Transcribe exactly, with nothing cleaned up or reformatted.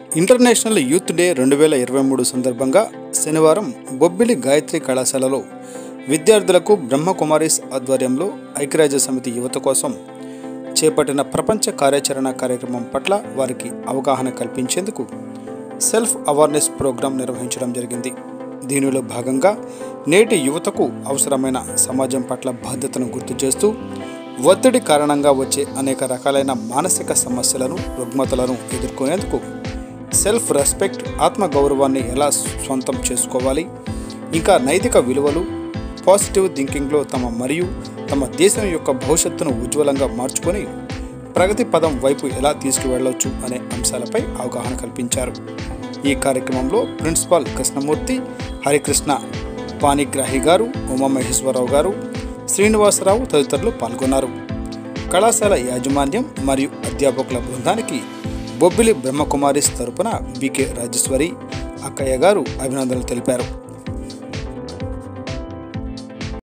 International youth day రెండు వేల ఇరవై మూడు సందర్భంగా శనివారం బొబ్బిలి గాయత్రి కళాశాలలో విద్యార్థులకు బ్రహ్మకుమారీస్ ఆధ్వర్యంలో ఐక్యరాజ్య సమితి యువత కోసం చేపట్టిన ప్రపంచ కార్యాచరణ కార్యక్రమం పట్ల వారికి అవగాహన కల్పించేందుకు సెల్ఫ్ అవేర్నెస్ ప్రోగ్రాం నిర్వహించడం జరిగింది. దీనిలో భాగంగా నేటి యువతకు అవసరమైన సమాజం పట్ల బాధ్యతను గుర్తు చేస్తూ ఒత్తిడి కారణంగా వచ్చే అనేక రకాలైన మానసిక సమస్యలను రుగ్మతలను ఎదుర్కొనేందుకు సెల్ఫ్ రెస్పెక్ట్, ఆత్మగౌరవాన్ని ఎలా సొంతం చేసుకోవాలి, ఇంకా నైతిక విలువలు, పాజిటివ్ థింకింగ్లో తమ మరియు తమ దేశం యొక్క భవిష్యత్తును ఉజ్వలంగా మార్చుకొని ప్రగతి పదం వైపు ఎలా తీసుకువెళ్ళవచ్చు అనే అంశాలపై అవగాహన కల్పించారు. ఈ కార్యక్రమంలో ప్రిన్సిపాల్ కృష్ణమూర్తి, హరికృష్ణ పాణిగ్రాహి గారు, ఉమామహేశ్వరరావు గారు, శ్రీనివాసరావు తదితరులు పాల్గొన్నారు. కళాశాల యాజమాన్యం మరియు అధ్యాపకుల బృందానికి బొబ్బిలి బ్రహ్మకుమారీస్ తరపున బికే రాజేశ్వరి, అక్కయ్య గారు అభినందనలు తెలిపారు.